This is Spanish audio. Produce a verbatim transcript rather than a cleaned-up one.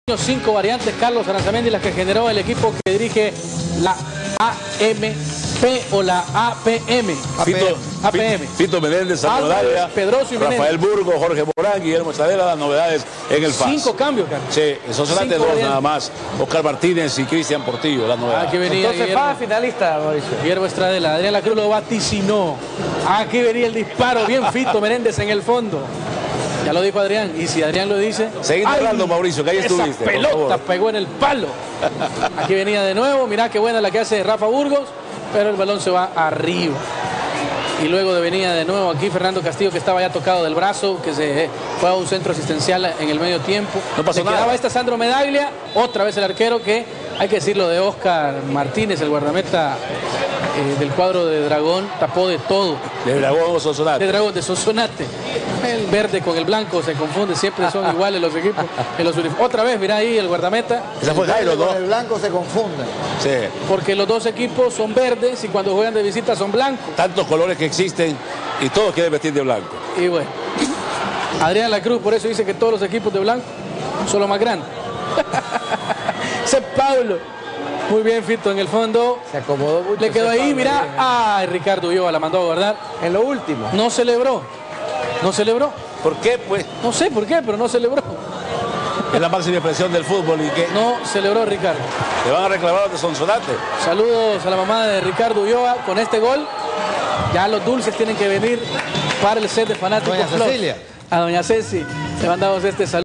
Cinco variantes, Carlos Aranzamendi, las que generó el equipo que dirige la A M P o la A P M. Fito, A P M. Fito Menéndez, Álvarez, Pedroso y Rafael Burgos, Jorge Morán, Guillermo Estadela, las novedades en el F A S. Cinco cambios, Carlos. Sí, esos son de dos variantes. Nada más. Oscar Martínez y Cristian Portillo, las novedades. Aquí venía Entonces, Guillermo, va finalista, Mauricio. Guillermo Estradela, Adrián Lacruz lo vaticinó. Aquí venía el disparo, bien Fito Menéndez en el fondo. Ya lo dijo Adrián, y si Adrián lo dice... Seguí hablando, Mauricio, que ahí estuviste. Esa pelota pegó en el palo. Aquí venía de nuevo, mirá qué buena la que hace Rafa Burgos, pero el balón se va arriba. Y luego de venía de nuevo aquí Fernando Castillo, que estaba ya tocado del brazo, que se fue a un centro asistencial en el medio tiempo. No pasó Le nada. quedaba esta Sandro Medaglia, otra vez el arquero, que hay que decirlo de Oscar Martínez, el guardameta eh, del cuadro de Dragón, tapó de todo. De Dragón o Sonsonate. De Dragón, de Sonsonate. El verde con el blanco se confunde, siempre son iguales los equipos. En los otra vez, mirá ahí el guardameta. Esa fue Jairo, ¿no? Con el blanco se confunden. Sí. Porque los dos equipos son verdes y cuando juegan de visita son blancos. Tantos colores que existen y todos quieren vestir de blanco. Y bueno, Adrián Lacruz por eso dice que todos los equipos de blanco son los más grandes. Ese Pablo. Muy bien, Fito, en el fondo. Se acomodó mucho. Le quedó ese ahí, Pablo, mirá. bien. Ay, Ricardo Ulloa la mandó a guardar. En lo último. No celebró. No celebró. ¿Por qué? Pues No sé por qué, pero no celebró. es la máxima expresión del fútbol y que No celebró Ricardo. le van a reclamar a los de Sonsonate. Saludos a la mamá de Ricardo Ulloa con este gol. Ya los dulces tienen que venir para el set de fanáticos. Doña Plus. Cecilia. A doña Ceci le mandamos este saludo.